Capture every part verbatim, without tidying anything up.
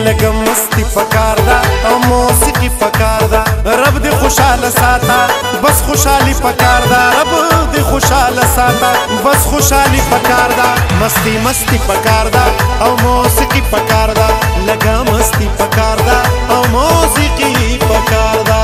لږه مستی پکار ده او موسیقي پکار ده رب دې خوشحاله ساته بس خوشحالي پکار ده رب دې خوشحاله ساته بس خوشحالي پکار ده مستی مستی پکار ده او موسیقي پکار ده لږه مستی پکار ده او موسیقي پکار ده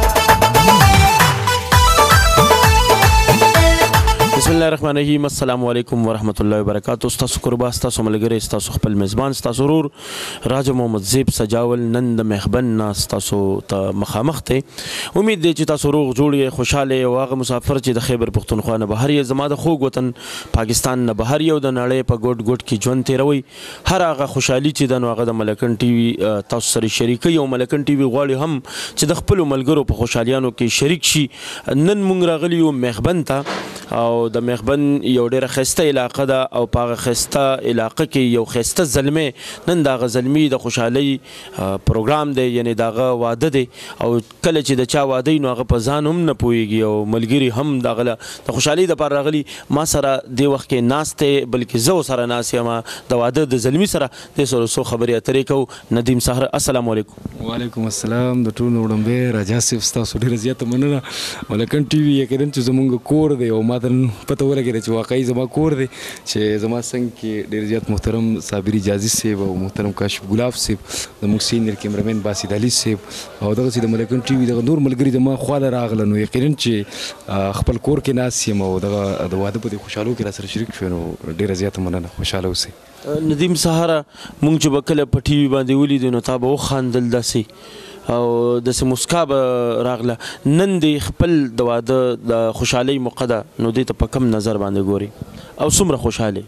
بسم الله الرحمن الرحیم السلام علیکم ورحمۃ اللہ وبرکاتہ ستاسو قربا ستاسو ملګری ستاسو خپل میزبان ستاسو ورور راجا محمد زیب سجاول نن د مخبن نه ستاسو ته مخامخ دی امید دی چې تاسو روغ جوړ یې خوشحاله او هغه مسافر چې د خیبر پښتونخوا نه بهر یې زما د خوږ وطن پاکستان نه بهر یو د نړۍ په ګوټ ګوټ کې ژوند تیروي هر هغه خوشحالي چې د نو هغه د ملکن ټي وي تاسو سره شریکوي او ملکن ټي وي غواړي هم چې د خپلو ملګرو په خوشحالیانو کې شریک شي نن موږ راغلي یو مخبن ته او د مخبن یو ډېره ښایسته علاقه ده او په هغه ښایسته علاقه کې یو ښایسته زلمی نن د هغه زلمي د خوشحالۍ پروګرام دی یعنې د هغه واده دی او کله چې د چا واده وي نو هغه په ځان هم نه پوهېږي او ملګري هم د هغه د خوشحالۍ دپاره راغلي ما سره دې وخت کې ناست دی بلکې زه ورسره ناست یم د واده د زلمي سره دې سره څو خبرې اترې کوو ندیم سهر السلام علیکم وعلیکم السلام د ټولو وړاندې راجا صاحب ستاسو ډېره زیاته مننه ملکن ټي وي یقینا چې زموږ کور دی او ما ته پته ولګېده چې واقعي زما کور دی چې زما څنګ کې ډېر زیات محترم صابري جازي صاحب او محترم کاشف ګلاب صاحب زموږ سینیر کیمرمین باسط علي صاحب او دغسې د ملکن ټي وي دغه نور ملګري زما خواله راغله نو یقینا چې خپل کور کې ناست یم او دغه د واده په دې خوشحالو کې را سره شریک شوی نو ډېره زیاته مننه خوشحاله اوسئ ندیم سهاره مونږ چې به کله په ټي وي باندې ولیدو نو تا به وخاندل داسې او داسې مسکا به راغله نن دې خپل د واده د خوشحالۍ موقع ده نو دې ته په کم نظر باندې ګوري او څومره خوشحالۍ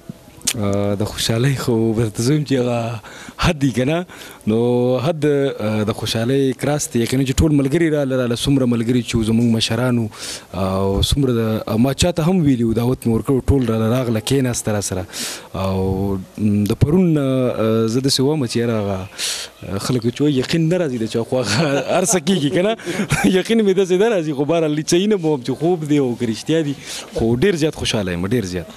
د خوشحالۍ خو درته زه وایم چې هغه حد دي که نه نو حد د خوشحالۍ کراس دی یقینا چې ټول ملګري راله راله څومره ملګري چې زموږ مشرانو او څومره د ما چاته هم ویلي و دعوت مې ورکړو ټول راله راغله کېناسته را سره او د پرون زه داسې وم چې یاره هغه خلکو چې وایي یقین نه راځي د چا خو هر څه کېږي که نه یقین مې داسې نه راځي خو بهرحال صحیح نه به وم چې خوب دی او که رښتیا دي خو ډېر زیات خوشحاله یم ډېر زیات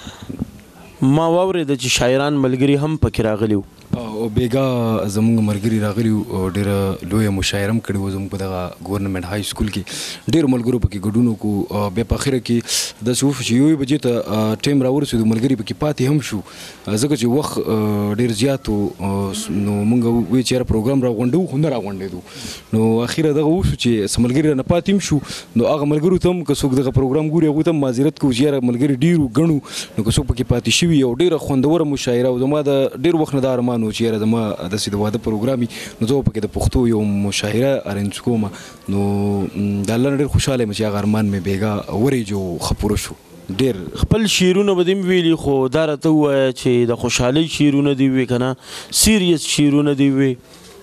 ما واورېده چې شاعران ملګري هم پکې راغلي وو او بیګا زموږ ملګري راغلي وو ډېره لویه مشاعره هم کړې وه زموږ په دغه ګورنمنټ های سکول کې ډېرو ملګرو پکې ګډون وکړو بیا په اخره کې داسې وشو چې یوې بجې ته ټایم راورسېدو ملګري پکې پاتې هم شو ځکه چې وخت ډېر زیات و نو موږ وویل چې یاره پروګرام راغونډوو خو نه راغونډېدو نو اخره دغه وشو چې څه ملګري رانه پاتې هم شو نو هغه ملګرو ته هم که څوک دغه پروګرام ګوري هغوی ته هم معذرت کوو چې یاره ملګري ډېرو ګڼو نو که څوک پکې پاتې شوي او ډېره خوندوره مشاعره او زما د ډېر وخت نه دا ارمان و چې یاره زما داسې د واده پروګرام وي نو زه به پکې د پښتو یو مشاعره ارینج کوم نو د الله نه ډېر خوشحاله یم چې هغه ارمان مې بیګا ورېجو ښه پوره شو ډېر خپل شعرونه به دې هم ویلي خو دا راته ووایه چې د خوشحالۍ شعرونه دې وي که نه سیریس شعرونه دې وي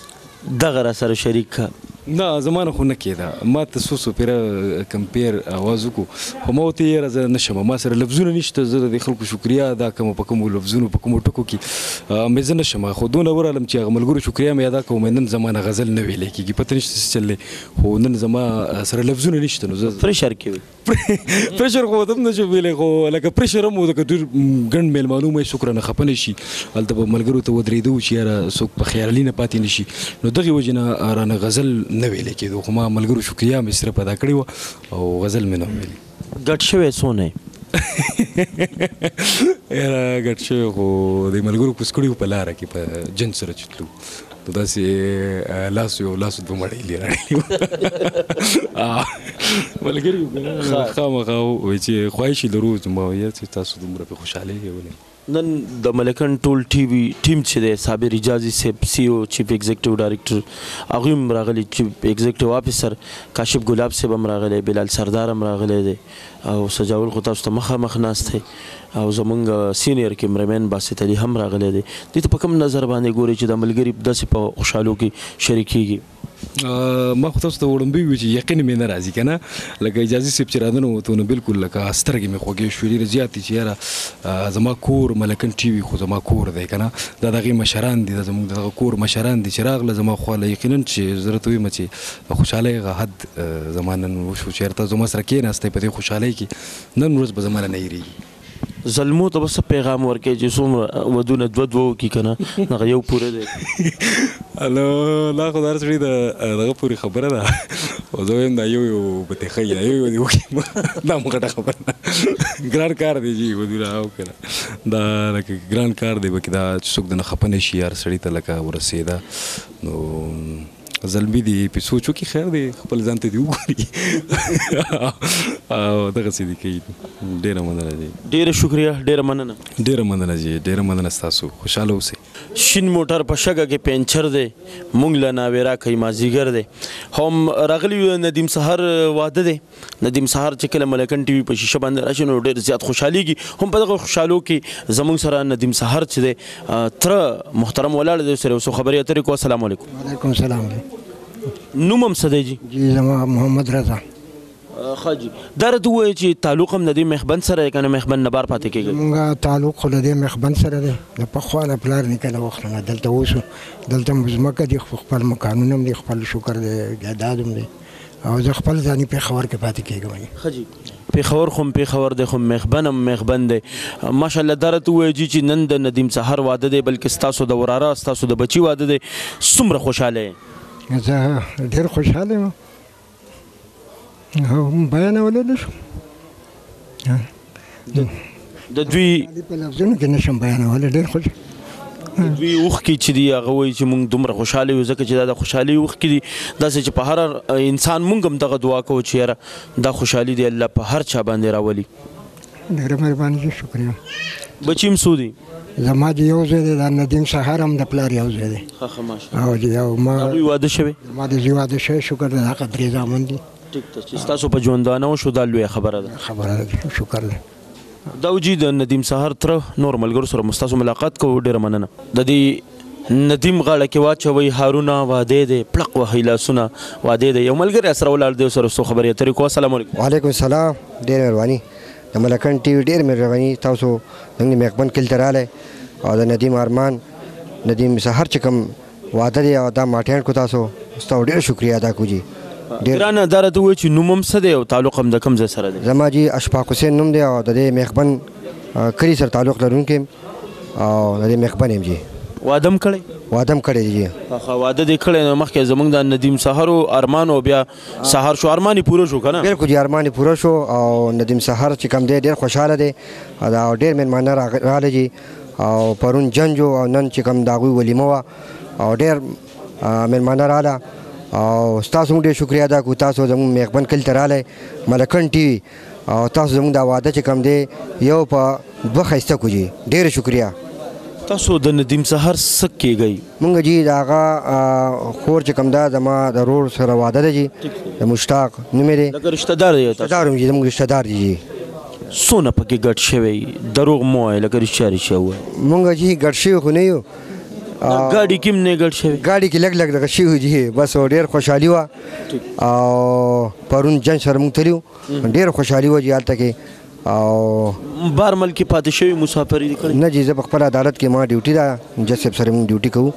دغه را سره شریک که نه زما نه خو نه کېده ما ته څو څو پیره کمپیر اواز وکړو خو ما ورته یاره زه نه شم ما سره لفظونه نشته زه د خلکو شکریا ادا کوم په کومو لفظونو په کومو ټکو کې مې زه نه شم خو دونه ورغلم چې هغه ملګرو شکریا مې ادا کوم نن زما نه غزل نه ویلی کېږي پته نشته څه چل دی خو نن زما سره لفظونه نشته نو زه پریشر کې وي پریشر خو ته هم نه شم ویلی خو لکه پریشر هم و لکه ډېر ګڼ میلمانو مې څوک رانه خفه نه شي هلته به ملګرو ته ودرېدو چې یاره څوک په خیالي نه پاتې نه شي نو دغې وجې نه رانه غزل نه ویلی کېدو خو ما ملګرو شکریا مې صرف ادا کړې وه او غزل مې نه ویلي ګډ شوی څونه یاره ګډ شوی خو د ملګرو کوز کړي وو په لاره کې په جن سره چې تلو نو داسې لاسو یو لاسو دوه مړیلې راړلي وو ملګري خامخا وایي چې خواهش یې لرو زما ویل چې تاسو دومره پې خوشحالېږئ ولې نن د ملکن ټول ټي وي ټیم چې دی صابر اجازي صاحب سی او چیف ایگزیکټیو ډایرکټر هغوی هم راغلي چیف ایگزیکټیو افیسر کاشف ګلاب صاحب هم راغلی بلال سردار هم راغلی دی او سجاول خو تاسو ته مخامخ ناست دی او زمونږ سینیر کیمرمین باسط علي هم راغلی دی دې ته په کوم نظر باندې ګورئ چې د ملګري داسې په خوشحالو کې شریکېږي ما خو تاسو ته وړاندې وي چې یقین مې نه راځي که نه لکه اجازي صاحب چې راننه وته نو بلکل لکه سترګې مې خوږې شوې ډېرې زیاتې چې یاره زما کور ملکن ټي وي خو زما کور دی که نه دا د هغې مشران دي دا زموږ د دغه کور مشران دي چې راغله زما خواله یقینا چې زه راته ویم چې د خوشحالۍ هغه حد زما نن وشو چې یاره تاسو زما سره کېناستی په دې خوشحالۍ کې نن ورځ به زما نه نه هېرېږي زلمو ته بس پیغام ورکړي چې څومره ودونه دوه دوه وکړي که نه هغه یو پوره دی هلو لا خو دا هر سړي د دغه پورې خبره ده او زه وایم دا یو یو به ترې ښه یو یو دې وکړي دا مو غټه خبره ده ګران کار دی جي ودونه او که نه دا لکه ګران کار دی پکې دا چې څوک دنه خفه نه شي هر سړي ته لکه ورسېده نو زلمی دی په سوچو کې خیر دی خپل ځان ته دی وګوري او دغسې دی کوي ډېره مننه جی ډېره شکریه ډېره مننه ډېره مننه جی ډېره مننه ستاسو خوشحاله اوسئ شین موټر په شګه کې پنچر دی مونږ له ناویرا کوي مازدیګر دی هم راغلی ندیم سهار واده دی ندیم سهار چې کله ملکن ټي وي په شیشه باندې راشي نو ډېر زیات خوشحالېږي هم په دغه خوشحالو کې زموږ سره ندیم سهار چې دی تره محترم ولاړ دی سره څو خبرې اترې کوو السلام علیکم وعلیکم السلام نوم هم څه دی جي جی زما محمد رضا ښه جي دا راته ووایه چې تعلق هم د دې مخبند سره دی که نه مخبند نه بار پاتې کېږي زمونږ تعلق خو له دې مخبند سره دی د پخوا نه پلار نیکه له وخت نه دلته اوسو دلته ځمکه دي خپل مکانونه هم دي خپل شکر دی جایداد هم دی او زه خپل ځاني پېښور کې پاتې کېږم ښه جي پېښور خو هم پېښور دی خو مخبن هم مخبن دی ماشاءالله دا راته ووایه جي چې نن د ندیم سهار واده دی بلکې ستاسو د وراره ستاسو د بچي واده دی څومره خوشحاله یې زه ډېر خوشحاله یم او بیانولی نه شم د دوی په لفظونو کې نه شم بیانولی ډېر خوش دوی اوښکې چې دي هغه وایي چې موږ دومره خوشحاله یو ځکه چې دا د خوشحالۍ اوښکې دي داسې چې په هر انسان موږ هم دغه دعا کوو چې یاره دا خوشحالي دی الله په هر چا باندې راولي ډېره مهرباني جي شکریه بچي هم څو دي زما چې یو ځای دی دا ندیم سهار هم د پلار یو ځای دی ښه ښه ماشاءالله او چې یو ما هغوی واده شوی ما د زوی واده شوی شکر دی هغه درې زامن دي ټیک ده چې ستاسو په ژوندانه وشو دا لویه خبره ده خبره ده شکر دی دا وجي د ندیم سهار تره نور ملګرو سره مو ستاسو ملاقات کوو ډېره مننه د دې ندیم غاړه کې واچوئ هارونه واده دی پړق وهئ لاسونه واده دی یو ملګری سره ولاړ دی سره څو خبرې اترې کوو السلام علیکم وعلیکم السلام ډېره مهرباني د ملکن ټي وي ډېر مهرباني تاسو زموږ د مخبند کلي ته راغلی او د ندیم ارمان ندیم سهار چې کوم واده دی او دا ماټیان کو تاسو ستاسو ډېر شکریه ادا کوو جي ګرانه دا راته ووایه چې نوم هم څه دی او تعلق هم د کوم ځای سره دی زما جي اشفاق حسین نوم دی او د دې مخبند کلي سره تعلق لرونکی او د دې مخبند یم جي واده هم کړی واده هم کړی دی جي ښه واده دې کړی نو مخکې زموږ د ندیم سهار ارمان او بیا سهار شو ارمان یې پوره شو که نه بلکل جي ارمان یې پوره شو او ندیم سهار چې کوم دی ډېر خوشحاله دی او ډېر مېلمانه راغلی جي او پرون جنج او نن چې کوم د هغوی ولیمه وه او ډېر مېلمانه راغله او ستاسو هم ډېر شکریه ادا کوو تاسو زموږ مخبند کلي ته راغلی ملکن ټي وي او تاسو زموږ دا واده چې کوم دی یو په دوه ښایسته کړو جي ډېره شکریه تاسو د ندیم سهار څه کېږئ مونږ جي د هغه خور چې کوم دا زما د ورور سره واده دی جي د مشتاق نوم یې دی لکه رشته دار دی رشته دار یم جي زموږ رشته دار دی جي څونه پکې ګډ شوی دروغ مه وایه لکه رښتیا رښتیا ووایه مونږ جي ګډ شوي خو نه یو ګاډي کې هم نه ګډ شوی ګاډي کې لږ لږ دغه شوي جي بس ډېر خوشحالي وه او پرون جنج سره مونږ تللي وو ډېره خوشحالي وه جي هلته کې او بار ملک کې پاتې شوي مسافري دي کړې نه جي زه په خپل عدالت کې ما ډیوټي ده جج صاحب سره مونږ ډیوټي کوو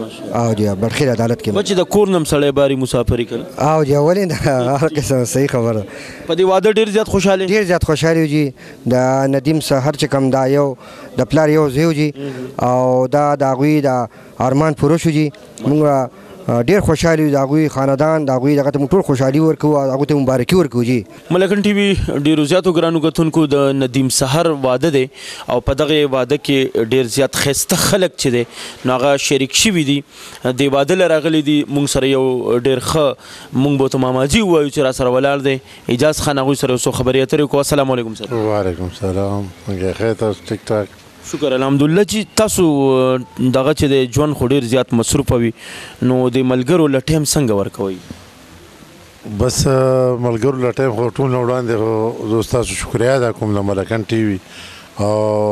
او جي بډخیر عدالت کې بچې د کور نه هم سړی باري مسافري کوي او جي ولې نه هر قسم صحیح خبره په دې واده ډېر زیات خوشحاله ډېر زیات خوشحاله یو جي د ندیم سهار چې کوم دا یو د پلار یو ځای و جي او دا د هغوی د ارمان پوره شو جي مونږ ډېر خوشحاله یو د هغوی خاندان د هغوی دغه ته موږ ټول خوشحالي ورکوو او هغوی ته مبارکي ورکوو جي ملکن ټي وي ډېرو زیاتو ګرانو کتونکو د ندیم سهار واده دی او په دغه واده کې ډېر زیات ښایسته خلک چې دی نو هغه شریک شوي دي دې واده له راغلي دي موږ سره یو ډېر ښه موږ به ورته ماماجي ووایو چې را سره ولاړ دی اجاز خان هغوی سره یو څو خبرې اترې وکړو السلام علیکم سر وعلیکم السلام څنګه ښه تاسو ټیک ټاک شکر الحمدلله چې تاسو دغه چې د ژوند خو ډېر زیات مصروفه وي نو د ملګرو له ټایم څنګه ورکوئ بس ملګرو له ټایم خو ټول نه وړاندې خو زه ستاسو شکریه ادا کوم د ملکن ټي وي او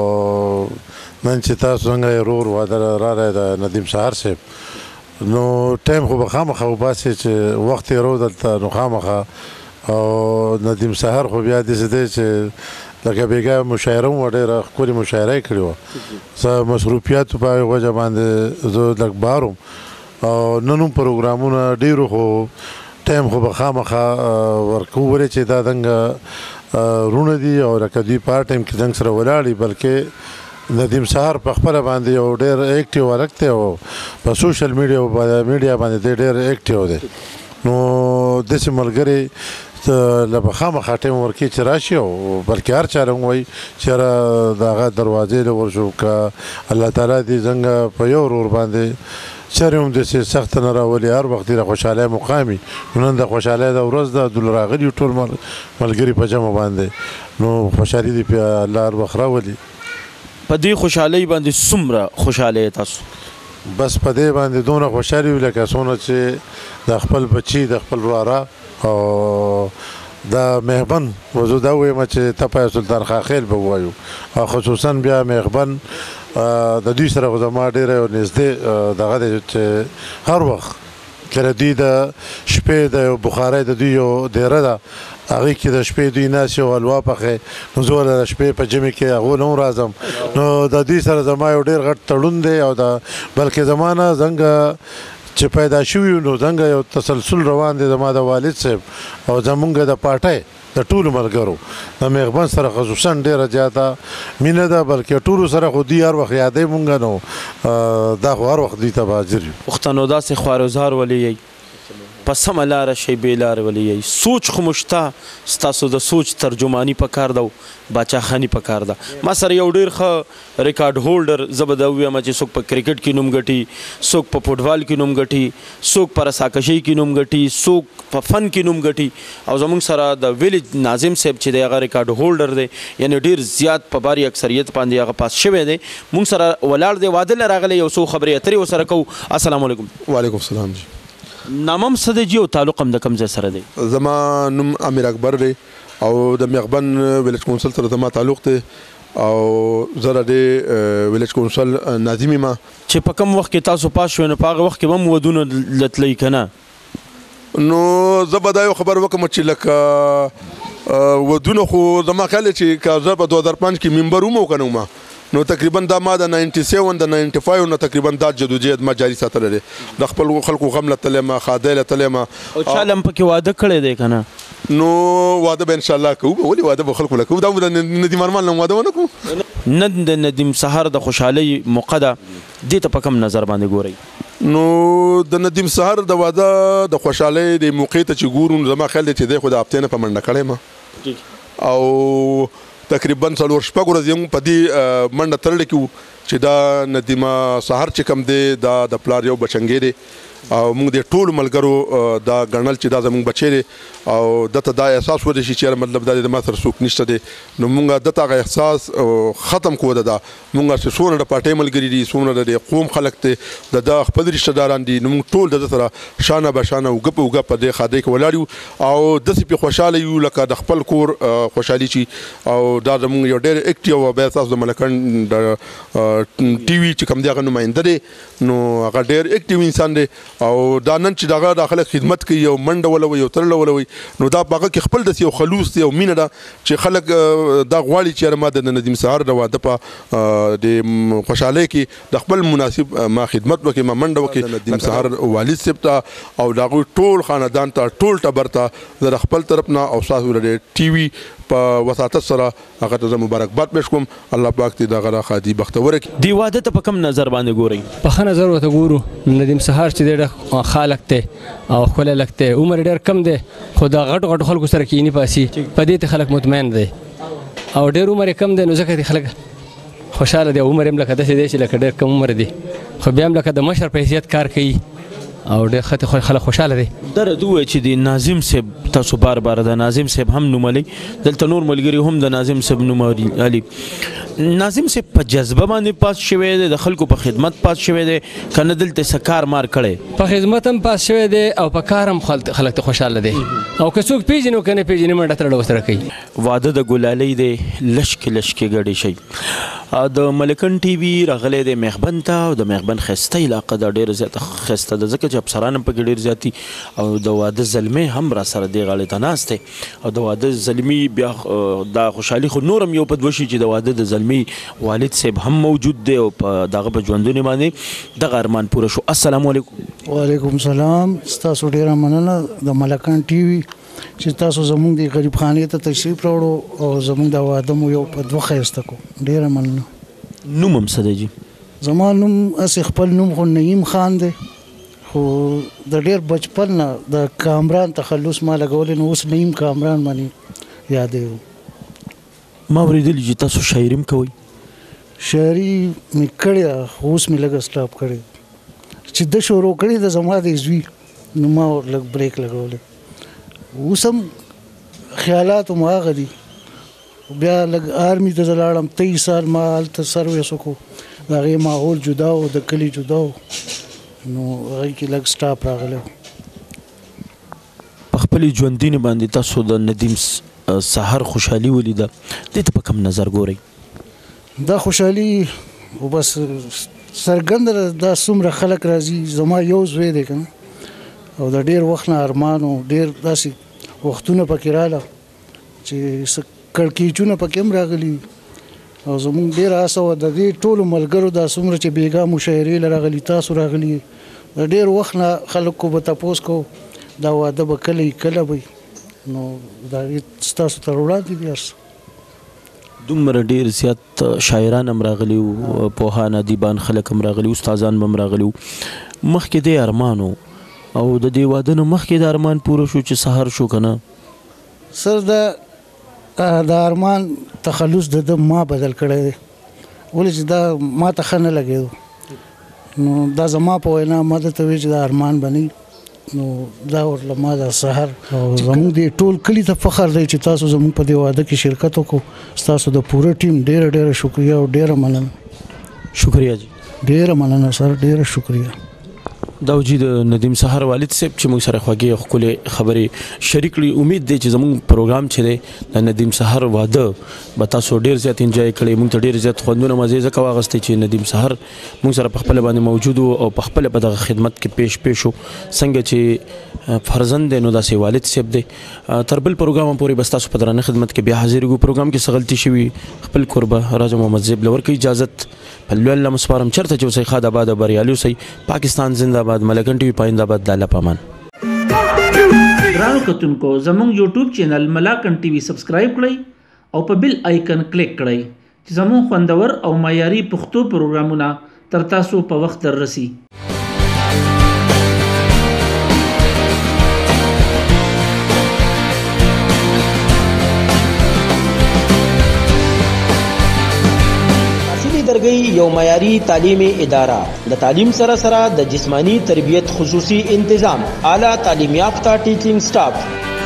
نن چې تاسو څنګه یې ورور واده راغی د ندیم سهار صاحب نو ټایم خو به خامخا وباسې چې وخت یې رو دلته نو خامخا او ندیم سهار خو بیا داسې دی چې لکه بېګا مشاعره هم وه ډېره ښکلې مشاعره یې کړې وه زه مصروفیاتو په هغې وجه باندې زه لږ بار وم او نن هم پروګرامونه ډېرو خو ټایم خو به خامخا ورکوو ولې چې دا دنګه رونه دي او لکه دوی په هر ټایم کې زنګ سره ولاړ دي بلکې ندیم سهار په خپله باندې یو ډېر ایکټیو هلک دی او په سوشل میډیا میډیا باندې دی ډېر ایکټیو دی نو داسې ملګري له به خامخا ټایم ورکړي چې راشي او بلکې هر چا له هم وایي چې یاره د هغه دروازې له ورشو که الله تعالی دې څنګه په یو ورور باندې چرې هم داسې سخته نه راولي هر وخت د خوشحالۍ مقام وي نو نن د خوشحالۍ د ورځ ده دول راغلي ټول ملګري په جمع باندې نو خوشحالي دې پې الله هر وخت راولي په دې خوشحالۍ باندې څومره خوشحاله یې تاسو بس په دې باندې دومره خوشحالي وي لکه څونه چې د خپل بچي د خپل وراره او دا مهربان وزو دا ویم چې تپای سلطان خاخیل به وایو او خصوصا بیا مهربان د دوی سره خو زما ډېره یو نږدې دغه دی چې هر وخت کله دوی د شپې د یو بخارۍ د دوی یو دیره ده هغې کې د شپې دوی ناست او حلوا پخې نو زه د شپې په جمع کې هغو نه هم راځم نو د دوی سره زما یو ډېر غټ تړون دی او د بلکې زما نه څنګه چې پیدا شوي نو څنګه یو تسلسل روان دی زما د والد صاحب او زمونږ د پارټۍ د ټولو ملګرو د مهربان سره خصوصا ډېره زیاته مینه ده بلکې ټولو سره خو دوی هر وخت یادوي مونږ نو دا خو هر وخت دوی ته به حاضر یو پښتنو داسې خوارزار ولې یئ په سمه لاره شئ بې لارې ولې یئ سوچ خو مو شته ستاسو د سوچ ترجماني پکار ده او باچاخاني پکار ده ما سره یو ډېر ښه ریکارډ هولډر زه به دا ووایم چې څوک په کرکټ کې نوم ګټي څوک په فوټبال کې نوم ګټي څوک په رساکشۍ کې نوم ګټي څوک په فن کې نوم ګټي او زموږ سره د ویلیج ناظم صاحب چې دی هغه ریکارډ هولډر دی یعنې ډېر زیات په باري اکثریت باندې هغه پاس شوی دی موږ سره ولاړ دی واده له راغلی یو څو خبرې اترې ورسره کوو السلام علیکم وعلیکم السلام جی نامم څه دی جي او تعلق هم د کوم ځای سره دی زما نوم امیر اکبر دی او د میغبن ویلیج کونسل سره زما تعلق دی او زه د دې ویلیج کونسل ناظم یم چې په کوم وخت کې تاسو پاس شوئ نو په هغه وخت کې به هم ودونه تلئ که نه نو زه به دا یو خبر وکړم چې لکه ودونه خو زما خیال دی چې که زه په دوه هزار پنځ کې ممبر وم او که نه وم نو تقریبا دا ما د ناینټي سیون د ناینټي فایو نه تقریبا دا جدوجہد ما جاري ساتلی دی د خپل خلکو غم له تللی ما ښادۍ له تللی ما او چا له هم پکې واده کړی دی که نه نو واده به انشاءالله کوو ولې واده به خلکو له کوو دا به د ندیم ارمان له واده ونه کوو نن د ندیم سهار د خوشحالۍ موقع ده دې ته په کوم نظر باندې ګورئ نو د ندیم سهار د واده د خوشحالۍ د موقع ته چې ګورو زما خیال دی چې دی خو د هفتې نه په منډه کړی ما او تقریبا څلور شپږ ورځې موږ په دې منډه تړلې کې وو چې دا ندیمه سهار چې کوم دی دا د پلار یو بچنګی دی او موږ د ټولو ملګرو دا ګڼل چې دا زموږ بچی دی او دته دا احساس ودی شي چې مطلب دا د ما سره څوک نشته دی نو موږ دته هغه احساس ختم کوو دا موږ چې څومره د پارټۍ ملګري دي څومره د قوم خلک دی د دا خپل رشته داران دي نو موږ ټول د سره شانه بشانه اوږه په اوږه په دې ښادۍ کې ولاړ یو او داسې پې خوشحاله یو لکه د خپل کور خوشحالي شي او دا زموږ یو ډېر ایکټیو او بیا تاسو د ملکن د ټي وي چې کوم دی هغه نماینده دی نو هغه ډېر ایکټیو انسان دی او دا نن چې دغه د خلک خدمت کوي یو منډه ولوي یو تړله ولوي نو دا په هغه کې خپل داسې یو خلوص دی او مینه ده چې خلک دا غواړي چې یاره ما د ندیم سهار د واده په د خوشحالۍ کې د خپل مناسب ما خدمت وکړي ما منډه وکړي ندیم سهار والد صاحب ته او د هغوی ټول خاندان ته ټول ټبر ته زه د خپل طرف نه او ستاسو د ټي وي په وساطت سره هغه ته زه مبارکباد پیش کوم الله پاک دې دغه راښادي بختوره کړي دې واده ته په کوم نظر باندې ګورئ په ښه نظر ورته ګورو ندیم سهار چې دی ډېر ښه هلک دی او ښکلی هلک دی عمر ډېر کم دی خو د غټو غټو خلکو سره کیني پاسي په دې ته خلک مطمئن دی او ډېر عمر یې کم دی نو ځکه دې خلک خوشحاله دی عمر یې لکه داسې دی چې لکه ډېر کم عمر دی خو بیا هم لکه د مشر په حیثیت کار کوي او ډېر ښه خلک خوشحاله دی دره ده ووایه چې د ناظم صاحب تاسو بار بار د ناظم صاحب هم نوملی دلته نور ملګري هم د ناظم صاحب نوملي ناظم صاحب په جذبه باندې پاس شوی دی د خلکو په خدمت پاس شوی دی که نه دلته څه کار مار کړی په خدمت هم پاس شوی دی او په کار هم خلک ته خوشحاله دی او که څوک پیژني او که نه پیژني منډه تړله ورسره کوي واده د ګلالۍ دی لشکې لشکې ګډې شي د ملکن ټي وي راغلی دی مهربن ته او د مهربن ښایسته علاقه ده ډېره زیاته ښایسته ده ځکه چې افسران هم پکې ډېر زیات دي او د واده زلمی هم را سره دې غاړې ته ناست دی او د واده زلمي بیا دا خوشحالي خو نور هم یو پد وشي چې د واده د زلمي والد صاحب هم موجود دی او په دغه په ژوندونې باندې دغه ارمان پوره شو السلام علیکم وعلیکم سلام ستاسو ډېره مننه د ملکان ټي وي چې تاسو زموږ د غریب خانې ته تشریف راوړو او زموږ د واده مو یو په دوه ښایسته کړو. ډېره مننه. نوم هم څه دی جي؟ زما نوم هسې خپل نوم خو نعیم خان دی، خو د ډېر بچپن نه د کامران تخلص ما لګولی نو اوس نعیم کامران باندې یادوي. ما اورېدلي چې تاسو شاعري هم کوئ؟ شاعري مې کړې ده خو اوس مې لږه سټاپ کړې. چې ده شروع کړې ده زما د زوی نو ما لږ بریک لګولی. اوس هم خیالات هم هغه دي. بیا لږ آرمي ته زه لاړم، تیس سال ما هلته سرویس وکړو، د هغې ماحول جدا و، د کلي جدا و، نو هغې کې لږ سټاپ راغلی و. په خپلې ژوندینې باندې تاسو د ندیم سهار خوشحالي ولیده، دې ته په کوم نظر ګورئ؟ دا خوشحالي خو بس څرګنده ده دا څومره خلک راځي. زما یو زوی دی که نه، او د ډېر وخت نه ارمان و، ډېر داسې وختونه پکې راله چې څه کړکېچونه پکې هم راغلي، او زموږ ډېره هڅه وه د دې ټولو ملګرو دا څومره چې بېګا مشاعرې له راغلي، تاسو راغلي، د ډېر وخت نه خلکو به تپوس کو دا واده به کله کله به نو دا ستاسو تر وړاندې دي. هر دومره ډېر زیات شاعران هم راغلي وو، پوهان ادیبان خلک هم راغلي وو، استادان به هم راغلي وو. مخکې دې ارمان و او د دې واده نه مخکې د ارمان پوره شو چې سهار شو که نه؟ سر دا د ارمان تخلص د ده ما بدل کړی دی، ولې چې دا ما ته ښه نه لګېدو. نو دا زما په وینا ما درته وایي چې دا ارمان به نه، نو دا ورله ما دا سهار او زموږ د ټول کلي ته فخر دی چې تاسو زموږ په دې واده کې شرکت وکړو. ستاسو د پوره ټیم ډېره ډېره شکریه او ډېره مننه. شکریه جي. ډېره مننه سر، ډېره شکریه. دا و جي د ندیم سهار والد صاحب چې موږ سره خوږې او ښکلې خبرې شریک کړي. امید دی چې زموږ پروګرام چې دی د ندیم سهار واده به تاسو ډېر زیات انجوای کړئ. موږ ته ډېر زیات خوندونه مزې ځکه واغستې چې ندیم سهار موږ سره په خپله باندې موجود و او په خپله په دغه خدمت کې پیش پیش و. څنګه چې فرزند دی نو داسې والد صاحب دی. تر بل پروګرام پورې به ستاسو په درانه خدمت کې بیا حاضرېږو. پروګرام کې څه غلطي شوي خپل کوربه راجا محمد زیب له ورکوي اجازت. په لوی الله مسپارم، چېرته چې اوسئ ښاد آباد او بریالي اوسئ. پاکستان زنده باد. ملکن ټي وي پاینده باد. د الله پامان. ګرانو کتونکو زموږ یوټیوب چینل ملاکن ټي وي سبسکرایب کړئ او په بیل آیکن کلیک کړئ چې زموږ خوندور او معیاري پښتو پروګرامونه تر تاسو په وخت در رسي. درګي یو معیاري تعلیمي اداره د تعلیم سره سره د جسمانی تربیت خصوصي انتظام، اعلی تعلیم یافته ټیچینګ سټاف،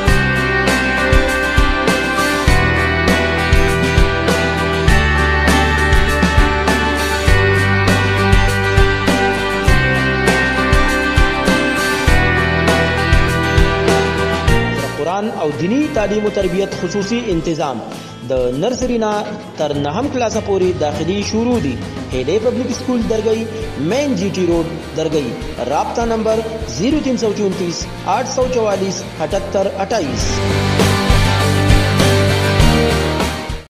قرآن او دینی تعلیم و تربیت خصوصي انتظام. د نرسری نه تر نهم کلاسه پورې داخلي شروع دي. هیډې پبلک سکول درګئی، مین جی ٹی روڈ درګئی. رابطہ نمبر زیرو تین سو چونتیس آٹھ سو چوالیس اٹھہتر اٹھائیس.